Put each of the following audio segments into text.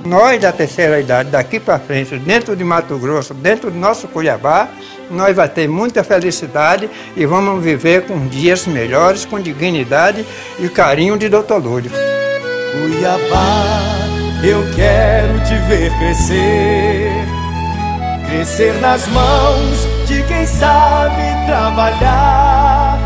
Nós da terceira idade, daqui para frente, dentro de Mato Grosso, dentro do nosso Cuiabá, nós vamos ter muita felicidade e vamos viver com dias melhores, com dignidade e carinho de Dr. Lúdio. Cuiabá, eu quero te ver crescer, crescer nas mãos de quem sabe trabalhar,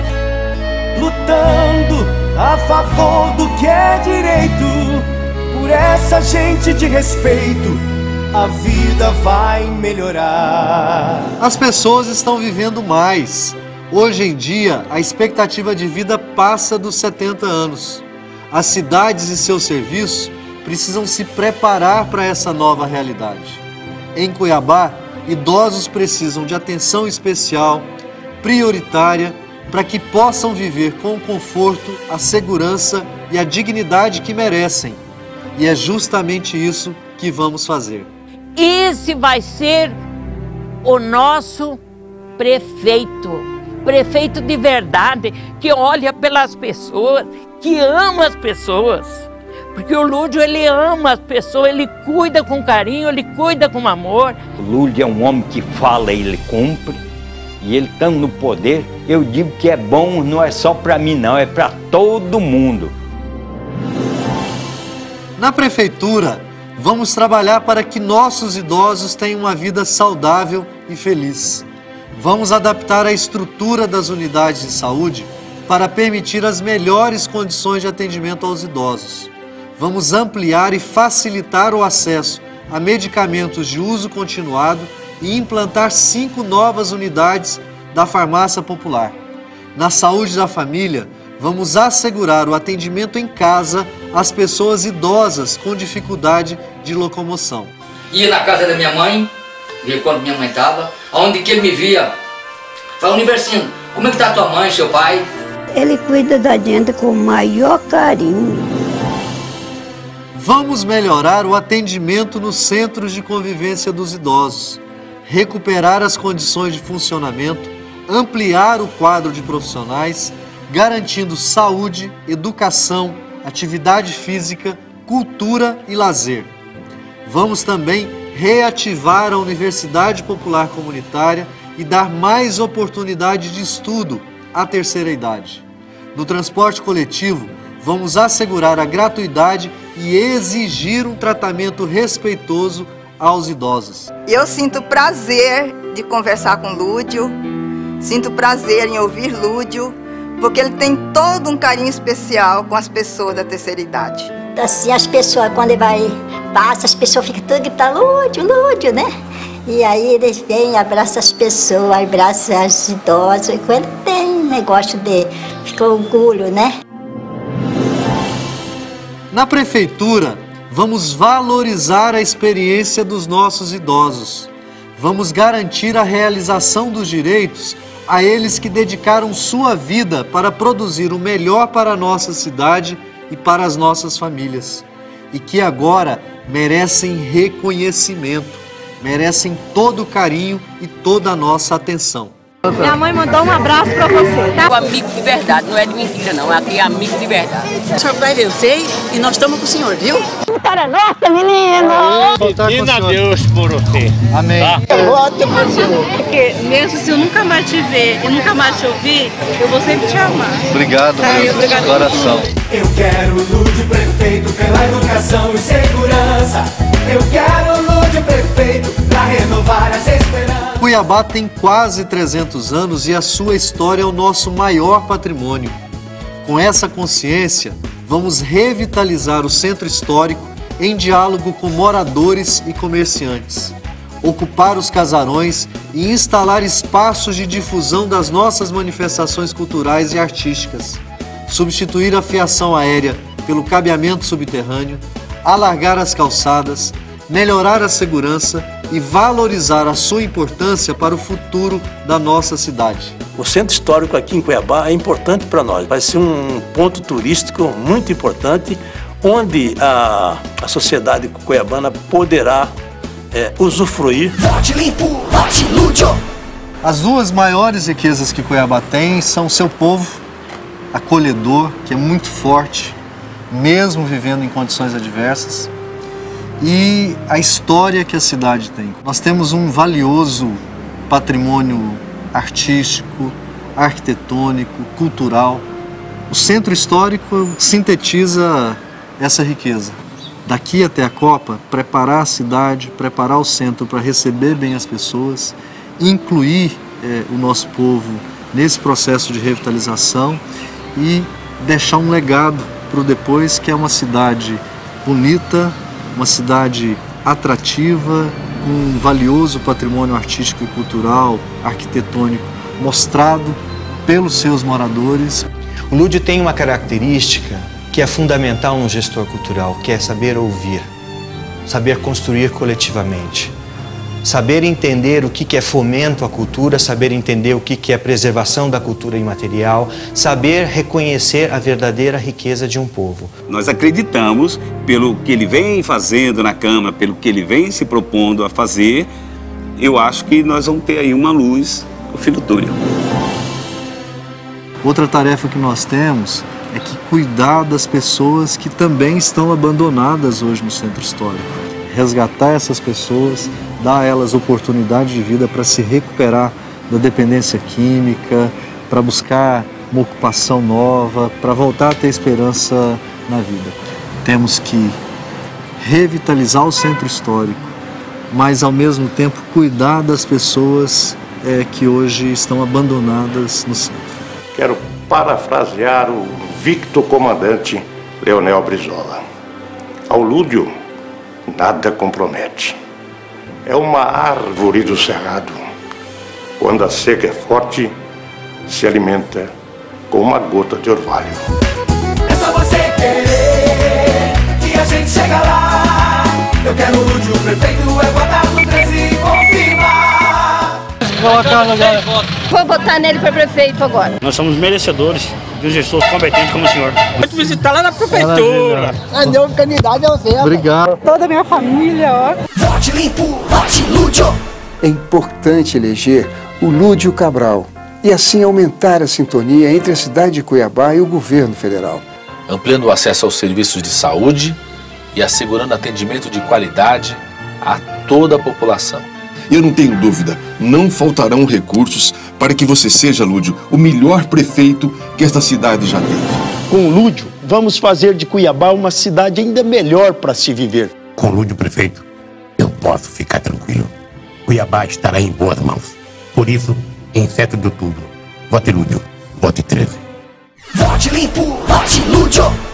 lutando a favor do que é direito. Por essa gente de respeito, a vida vai melhorar. As pessoas estão vivendo mais. Hoje em dia, a expectativa de vida passa dos 70 anos. As cidades e seus serviços precisam se preparar para essa nova realidade. Em Cuiabá, idosos precisam de atenção especial, prioritária, para que possam viver com o conforto, a segurança e a dignidade que merecem. E é justamente isso que vamos fazer. Esse vai ser o nosso prefeito. Prefeito de verdade, que olha pelas pessoas, que ama as pessoas. Porque o Lúdio, ele ama as pessoas, ele cuida com carinho, ele cuida com amor. O Lúdio é um homem que fala, ele cumpre. E ele estando no poder, eu digo que é bom, não é só para mim não, é para todo mundo. Na prefeitura, vamos trabalhar para que nossos idosos tenham uma vida saudável e feliz. Vamos adaptar a estrutura das unidades de saúde para permitir as melhores condições de atendimento aos idosos. Vamos ampliar e facilitar o acesso a medicamentos de uso continuado e implantar 5 novas unidades da farmácia popular. Na saúde da família, vamos assegurar o atendimento em casa às pessoas idosas com dificuldade de locomoção. Ia na casa da minha mãe, via quando minha mãe estava, onde que ele me via. Fala, Universino, como é que está tua mãe, seu pai? Ele cuida da gente com o maior carinho. Vamos melhorar o atendimento nos centros de convivência dos idosos, recuperar as condições de funcionamento, ampliar o quadro de profissionais, garantindo saúde, educação, atividade física, cultura e lazer. Vamos também reativar a Universidade Popular Comunitária e dar mais oportunidade de estudo à terceira idade. No transporte coletivo, vamos assegurar a gratuidade e exigir um tratamento respeitoso aos idosos. Eu sinto prazer de conversar com Lúdio, sinto prazer em ouvir Lúdio, porque ele tem todo um carinho especial com as pessoas da terceira idade. Assim, as pessoas, quando ele passa, as pessoas ficam todas gritando, Lúdio, Lúdio, né? E aí eles vêm, abraçam as pessoas, abraçam as idosas. E quando tem negócio de ficar orgulho, né? Na prefeitura, vamos valorizar a experiência dos nossos idosos. Vamos garantir a realização dos direitos a eles que dedicaram sua vida para produzir o melhor para a nossa cidade e para as nossas famílias. E que agora merecem reconhecimento, merecem todo o carinho e toda a nossa atenção. Minha mãe mandou um abraço pra você, tá? O amigo de verdade, não é de mentira não, aqui é amigo de verdade. O senhor vai vencer e nós estamos com o senhor, viu? Vitória nossa, menino! Pedindo a Deus por você. Amém. Tá? Voto pro senhor. Porque mesmo se eu nunca mais te ver e nunca mais te ouvir, eu vou sempre te amar. Obrigado, meu de coração. Eu quero Lúdio prefeito pela educação e segurança. Eu quero Lúdio prefeito pra renovar as esperanças. Cuiabá tem quase 300 anos e a sua história é o nosso maior patrimônio. Com essa consciência, vamos revitalizar o centro histórico em diálogo com moradores e comerciantes, ocupar os casarões e instalar espaços de difusão das nossas manifestações culturais e artísticas, substituir a fiação aérea pelo cabeamento subterrâneo, alargar as calçadas, melhorar a segurança e valorizar a sua importância para o futuro da nossa cidade. O centro histórico aqui em Cuiabá é importante para nós. Vai ser um ponto turístico muito importante, onde a sociedade cuiabana poderá usufruir. Vote limpo, vote Lúdio! As duas maiores riquezas que Cuiabá tem são seu povo acolhedor, que é muito forte, mesmo vivendo em condições adversas, e a história que a cidade tem. Nós temos um valioso patrimônio artístico, arquitetônico, cultural. O centro histórico sintetiza essa riqueza. Daqui até a Copa, preparar a cidade, preparar o centro para receber bem as pessoas, incluir o nosso povo nesse processo de revitalização e deixar um legado para o depois, que é uma cidade bonita, uma cidade atrativa, com um valioso patrimônio artístico e cultural, arquitetônico, mostrado pelos seus moradores. O Lúdio tem uma característica que é fundamental num gestor cultural, que é saber ouvir, saber construir coletivamente, saber entender o que é fomento à cultura, saber entender o que é preservação da cultura imaterial, saber reconhecer a verdadeira riqueza de um povo. Nós acreditamos, pelo que ele vem fazendo na Câmara, pelo que ele vem se propondo a fazer, eu acho que nós vamos ter aí uma luz no fim do túnel. Outra tarefa que nós temos é que cuidar das pessoas que também estão abandonadas hoje no centro histórico. Resgatar essas pessoas, dar a elas oportunidade de vida para se recuperar da dependência química, para buscar uma ocupação nova, para voltar a ter esperança na vida. Temos que revitalizar o centro histórico, mas ao mesmo tempo cuidar das pessoas que hoje estão abandonadas no centro. Quero parafrasear o Victor Comandante Leonel Brizola. Ao Lúdio, nada compromete. É uma árvore do cerrado. Quando a seca é forte, se alimenta com uma gota de orvalho. É só você querer que a gente chega lá. Eu quero o Lúdio prefeito, é votar no 13 e confirmar. Vou votar nele para prefeito agora. Nós somos merecedores de um gestor competente como o senhor. Vou te visitar lá na prefeitura. A meu candidato é você. Obrigado. Toda a minha família, ó. Vote limpo, vote Lúdio. É importante eleger o Lúdio Cabral e assim aumentar a sintonia entre a cidade de Cuiabá e o governo federal. Ampliando o acesso aos serviços de saúde e assegurando atendimento de qualidade a toda a população. Eu não tenho dúvida, não faltarão recursos para que você seja, Lúdio, o melhor prefeito que esta cidade já teve. Com o Lúdio, vamos fazer de Cuiabá uma cidade ainda melhor para se viver. Com o Lúdio prefeito, eu posso ficar tranquilo. Cuiabá estará em boas mãos. Por isso, em 7 de outubro, vote Lúdio, vote 13. Vote limpo, vote Lúdio.